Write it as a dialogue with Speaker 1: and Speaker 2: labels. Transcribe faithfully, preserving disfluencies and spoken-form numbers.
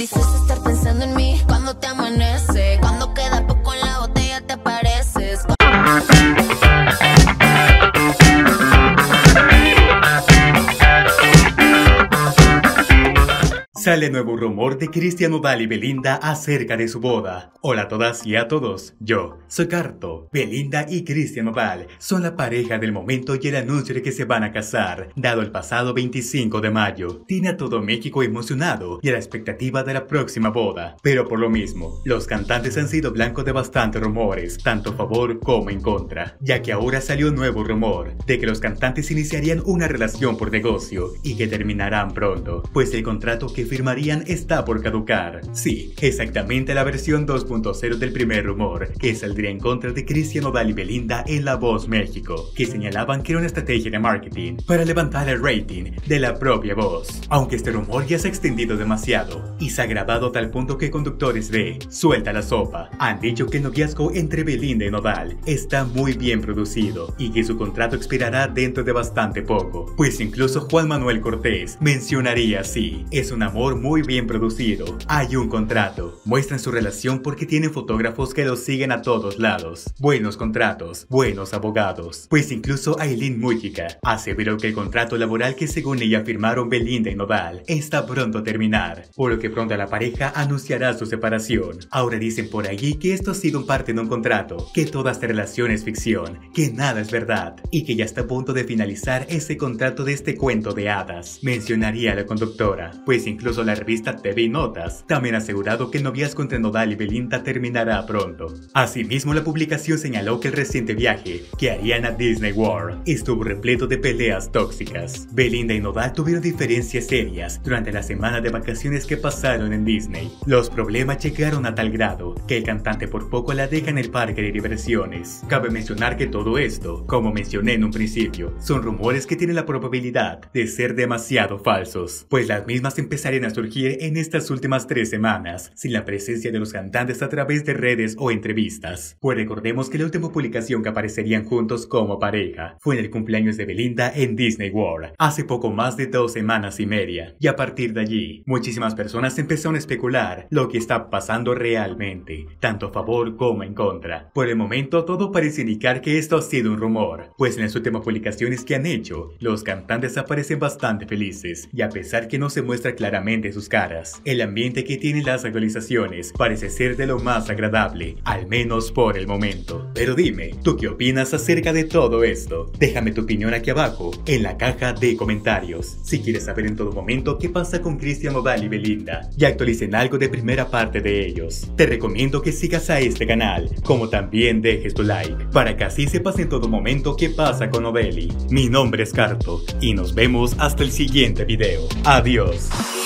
Speaker 1: Dices estar pensando en mí cuando te amanece, cuando queda poco en la botella te apareces.
Speaker 2: Sale nuevo rumor de Cristian Nodal y Belinda acerca de su boda. Hola a todas y a todos, yo soy Carto. Belinda y Cristian Nodal son la pareja del momento y el anuncio de que se van a casar, dado el pasado veinticinco de mayo. Tiene a todo México emocionado y a la expectativa de la próxima boda. Pero por lo mismo, los cantantes han sido blanco de bastantes rumores, tanto a favor como en contra, ya que ahora salió un nuevo rumor de que los cantantes iniciarían una relación por negocio y que terminarán pronto, pues el contrato que firmarían está por caducar. Sí, exactamente la versión dos punto cero del primer rumor, que saldría en contra de Cristian Nodal y Belinda en La Voz México, que señalaban que era una estrategia de marketing para levantar el rating de la propia voz. Aunque este rumor ya se ha extendido demasiado y se ha agravado a tal punto que conductores de Suelta la Sopa han dicho que el noviazgo entre Belinda y Nodal está muy bien producido y que su contrato expirará dentro de bastante poco, pues incluso Juan Manuel Cortés mencionaría así: es un amor muy bien producido, hay un contrato, muestran su relación porque tienen fotógrafos que los siguen a todos lados, buenos contratos, buenos abogados, pues incluso Aileen Mújica aseveró que el contrato laboral que según ella firmaron Belinda y Nodal está pronto a terminar, por lo que pronto la pareja anunciará su separación. Ahora dicen por allí que esto ha sido un parte de un contrato, que toda esta relación es ficción, que nada es verdad y que ya está a punto de finalizar ese contrato de este cuento de hadas, mencionaría la conductora, pues incluso la revista T V Notas también ha asegurado que el noviazgo entre Nodal y Belinda terminará pronto. Asimismo, la publicación señaló que el reciente viaje que harían a Disney World estuvo repleto de peleas tóxicas. Belinda y Nodal tuvieron diferencias serias durante la semana de vacaciones que pasaron en Disney. Los problemas llegaron a tal grado que el cantante por poco la deja en el parque de diversiones. Cabe mencionar que todo esto, como mencioné en un principio, son rumores que tienen la probabilidad de ser demasiado falsos, pues las mismas empezarían a surgir en estas últimas tres semanas, sin la presencia de los cantantes a través de redes o entrevistas. Pues recordemos que la última publicación que aparecerían juntos como pareja fue en el cumpleaños de Belinda en Disney World, hace poco más de dos semanas y media, y a partir de allí, muchísimas personas empezaron a especular lo que está pasando realmente, tanto a favor como en contra. Por el momento todo parece indicar que esto ha sido un rumor, pues en las últimas publicaciones que han hecho, los cantantes aparecen bastante felices, y a pesar que no se muestra claramente sus caras, el ambiente que tienen las actualizaciones parece ser de lo más agradable, al menos por el momento. Pero dime, ¿tú qué opinas acerca de todo esto? Déjame tu opinión aquí abajo, en la caja de comentarios. Si quieres saber en todo momento qué pasa con Cristian Nodal y Belinda, y actualicen algo de primera parte de ellos, te recomiendo que sigas a este canal, como también dejes tu like, para que así sepas en todo momento qué pasa con Nodeli. Mi nombre es Carto, y nos vemos hasta el siguiente video. Adiós.